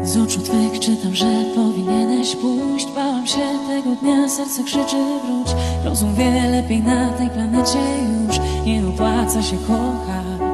Z oczu twych czytam, że powinieneś pójść. Bałam się tego dnia, serce krzyczy wróć. Rozum wie, lepiej na tej planecie już nie opłaca się kochać.